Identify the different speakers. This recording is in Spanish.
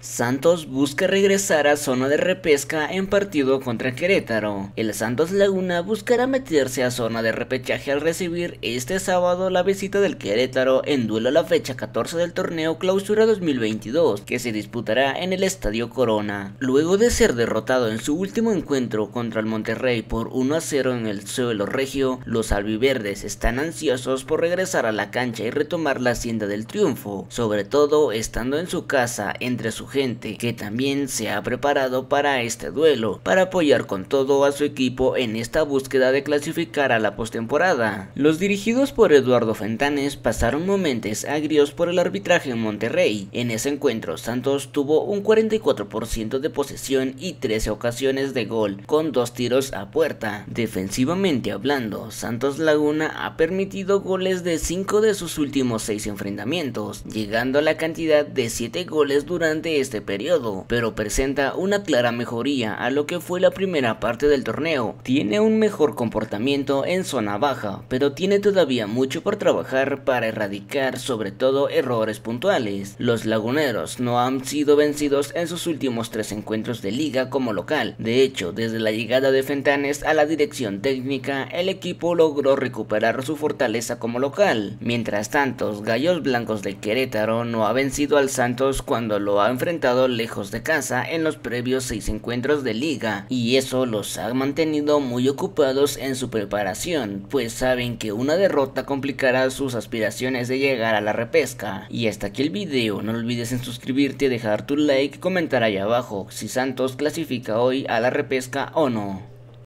Speaker 1: Santos busca regresar a zona de repesca en partido contra Querétaro. El Santos Laguna buscará meterse a zona de repechaje al recibir este sábado la visita del Querétaro en duelo a la fecha 14 del torneo Clausura 2022, que se disputará en el Estadio Corona. Luego de ser derrotado en su último encuentro contra el Monterrey por 1-0 en el suelo regio, los albiverdes están ansiosos por regresar a la cancha y retomar la hacienda del triunfo, sobre todo estando en su casa entre su gente, que también se ha preparado para este duelo, para apoyar con todo a su equipo en esta búsqueda de clasificar a la postemporada. Los dirigidos por Eduardo Fentanes pasaron momentos agrios por el arbitraje en Monterrey. En ese encuentro, Santos tuvo un 44% de posesión y 13 ocasiones de gol, con 2 tiros a puerta. Defensivamente hablando, Santos Laguna ha permitido goles de 5 de sus últimos 6 enfrentamientos, llegando a la cantidad de 7 goles durante este periodo, pero presenta una clara mejoría a lo que fue la primera parte del torneo. Tiene un mejor comportamiento en zona baja, pero tiene todavía mucho por trabajar para erradicar sobre todo errores puntuales. Los laguneros no han sido vencidos en sus últimos 3 encuentros de liga como local. De hecho, desde la llegada de Fentanes a la dirección técnica, el equipo logró recuperar su fortaleza como local. Mientras tanto, Gallos Blancos de Querétaro no ha vencido al Santos cuando lo ha enfrentado lejos de casa en los previos 6 encuentros de liga, y eso los ha mantenido muy ocupados en su preparación, pues saben que una derrota complicará sus aspiraciones de llegar a la repesca. Y hasta aquí el video, no olvides en suscribirte, dejar tu like y comentar ahí abajo si Santos clasifica hoy a la repesca o no.